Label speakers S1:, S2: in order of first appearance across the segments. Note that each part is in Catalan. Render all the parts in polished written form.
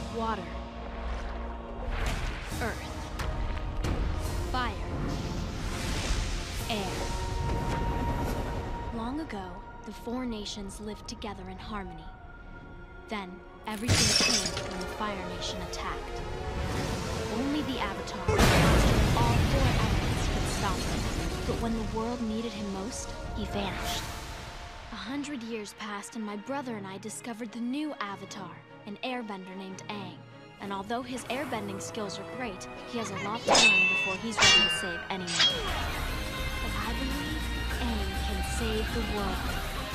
S1: Water. Earth. Fire. Air. Long ago, the four nations lived together in harmony. Then, everything changed when the Fire Nation attacked. Only the Avatar, master of all four elements, could stop him. But when the world needed him most, he vanished. 100 years passed and my brother and I discovered the new Avatar, an airbender named Aang. And although his airbending skills are great, he has a lot to learn before he's ready to save anyone. But I believe Aang can save the world.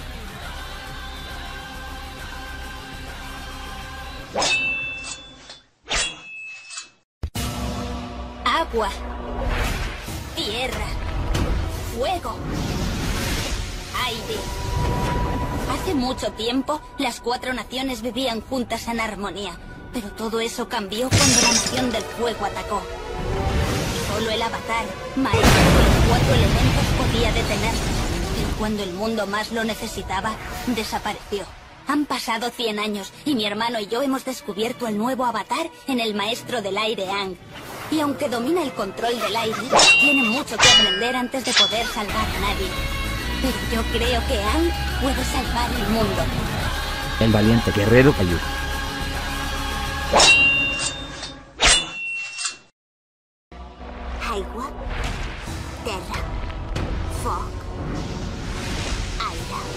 S2: Agua, tierra, fuego, aire. Hace mucho tiempo, las cuatro naciones vivían juntas en armonía, pero todo eso cambió cuando la nación del fuego atacó. Solo el Avatar, maestro de los cuatro elementos, podía detenerlo, pero cuando el mundo más lo necesitaba, desapareció. Han pasado 100 años y mi hermano y yo hemos descubierto al nuevo Avatar en el maestro del aire Aang. Y aunque domina el control del aire, tiene mucho que aprender antes de poder salvar a nadie. Pero yo creo que Aang puede salvar el mundo.
S3: El valiente guerrero Caillou.
S2: Aigua, terra, foc, aire.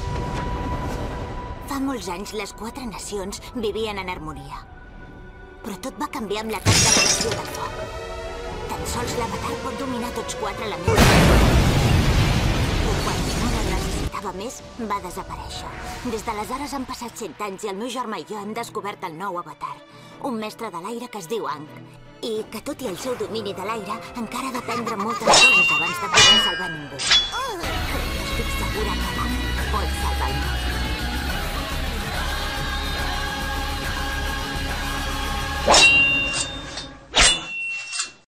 S2: Fa molts anys les quatre nacions vivien en harmonia. Però tot va canviar amb l'atac de la nació del foc. Tan sols l'Avatar pot dominar tots quatre elements. Però quan no el necessitava més, va desaparèixer. Des d'aleshores han passat 100 anys i el meu germà i jo hem descobert el nou Avatar, un mestre de l'aire que es diu Aang, i que tot i el seu domini de l'aire encara ha d'aprendre moltes coses abans de poder salvar ningú. Però estic segura que Aang pot salvar el món.